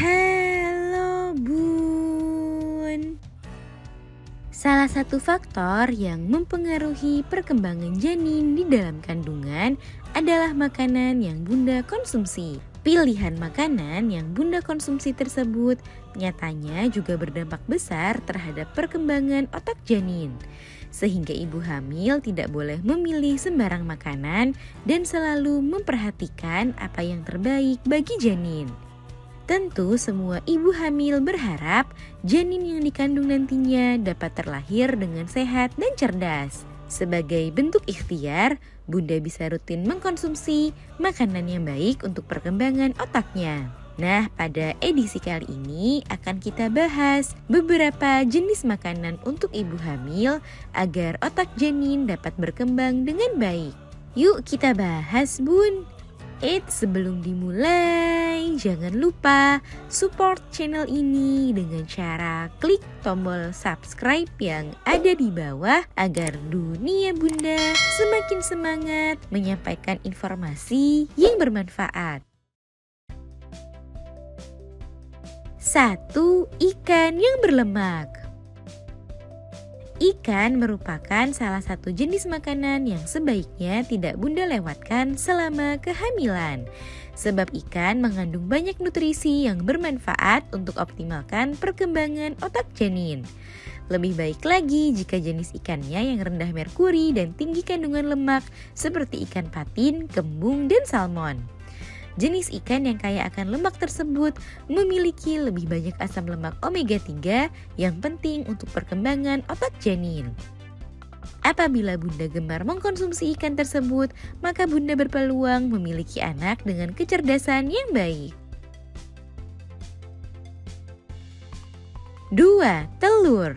Halo Bun. Salah satu faktor yang mempengaruhi perkembangan janin di dalam kandungan adalah makanan yang Bunda konsumsi. Pilihan makanan yang Bunda konsumsi tersebut nyatanya juga berdampak besar terhadap perkembangan otak janin. Sehingga ibu hamil tidak boleh memilih sembarang makanan dan selalu memperhatikan apa yang terbaik bagi janin. Tentu semua ibu hamil berharap janin yang dikandung nantinya dapat terlahir dengan sehat dan cerdas. Sebagai bentuk ikhtiar, Bunda bisa rutin mengkonsumsi makanan yang baik untuk perkembangan otaknya. Nah, pada edisi kali ini akan kita bahas beberapa jenis makanan untuk ibu hamil agar otak janin dapat berkembang dengan baik. Yuk kita bahas, Bun. Sebelum dimulai, jangan lupa support channel ini dengan cara klik tombol subscribe yang ada di bawah agar dunia Bunda semakin semangat menyampaikan informasi yang bermanfaat. 1. Ikan yang berlemak. Ikan merupakan salah satu jenis makanan yang sebaiknya tidak Bunda lewatkan selama kehamilan. Sebab ikan mengandung banyak nutrisi yang bermanfaat untuk optimalkan perkembangan otak janin. Lebih baik lagi jika jenis ikannya yang rendah merkuri dan tinggi kandungan lemak seperti ikan patin, kembung, dan salmon. Jenis ikan yang kaya akan lemak tersebut memiliki lebih banyak asam lemak omega 3 yang penting untuk perkembangan otak janin. Apabila Bunda gemar mengkonsumsi ikan tersebut, maka Bunda berpeluang memiliki anak dengan kecerdasan yang baik. 2. Telur.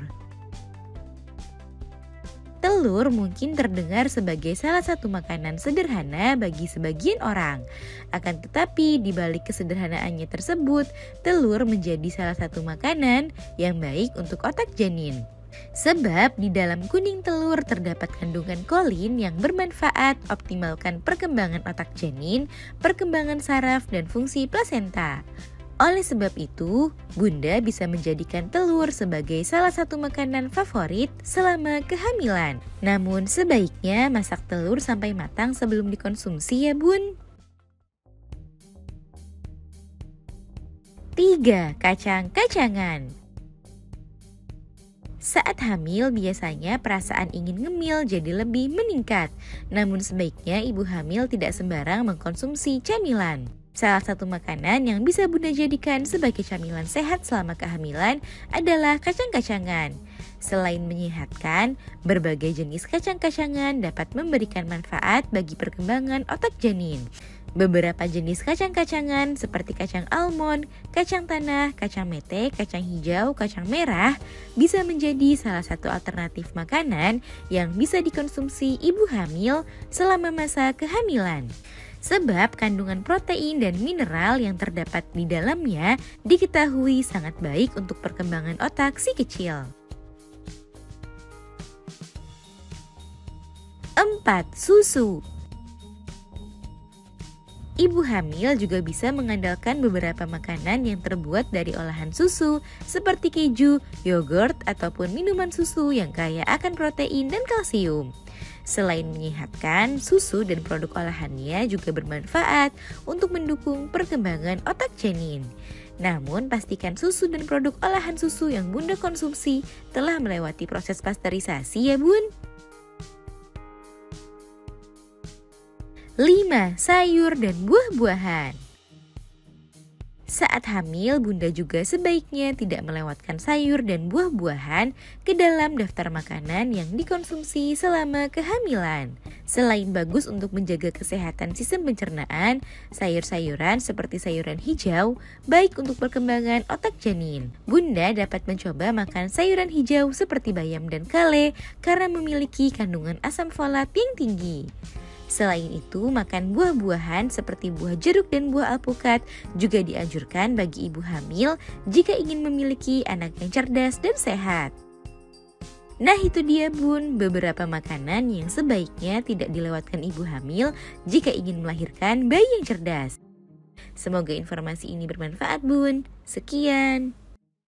Telur mungkin terdengar sebagai salah satu makanan sederhana bagi sebagian orang. Akan tetapi di balik kesederhanaannya tersebut, telur menjadi salah satu makanan yang baik untuk otak janin. Sebab di dalam kuning telur terdapat kandungan kolin yang bermanfaat optimalkan perkembangan otak janin, perkembangan saraf dan fungsi plasenta. Oleh sebab itu, Bunda bisa menjadikan telur sebagai salah satu makanan favorit selama kehamilan. Namun sebaiknya masak telur sampai matang sebelum dikonsumsi ya Bun. 3. Kacang-kacangan. Saat hamil biasanya perasaan ingin ngemil jadi lebih meningkat. Namun sebaiknya ibu hamil tidak sembarang mengkonsumsi camilan. Salah satu makanan yang bisa Bunda jadikan sebagai camilan sehat selama kehamilan adalah kacang-kacangan. Selain menyehatkan, berbagai jenis kacang-kacangan dapat memberikan manfaat bagi perkembangan otak janin. Beberapa jenis kacang-kacangan seperti kacang almond, kacang tanah, kacang mete, kacang hijau, kacang merah bisa menjadi salah satu alternatif makanan yang bisa dikonsumsi ibu hamil selama masa kehamilan. Sebab kandungan protein dan mineral yang terdapat di dalamnya diketahui sangat baik untuk perkembangan otak si kecil. 4. Susu. Ibu hamil juga bisa mengandalkan beberapa makanan yang terbuat dari olahan susu seperti keju, yogurt, ataupun minuman susu yang kaya akan protein dan kalsium. Selain menyehatkan, susu dan produk olahannya juga bermanfaat untuk mendukung perkembangan otak janin. Namun pastikan susu dan produk olahan susu yang Bunda konsumsi telah melewati proses pasteurisasi ya Bun. 5. Sayur dan buah-buahan. Saat hamil, Bunda juga sebaiknya tidak melewatkan sayur dan buah-buahan ke dalam daftar makanan yang dikonsumsi selama kehamilan. Selain bagus untuk menjaga kesehatan sistem pencernaan, sayur-sayuran seperti sayuran hijau baik untuk perkembangan otak janin. Bunda dapat mencoba makan sayuran hijau seperti bayam dan kale karena memiliki kandungan asam folat yang tinggi. Selain itu, makan buah-buahan seperti buah jeruk dan buah alpukat juga dianjurkan bagi ibu hamil jika ingin memiliki anak yang cerdas dan sehat. Nah itu dia Bun, beberapa makanan yang sebaiknya tidak dilewatkan ibu hamil jika ingin melahirkan bayi yang cerdas. Semoga informasi ini bermanfaat, Bun. Sekian.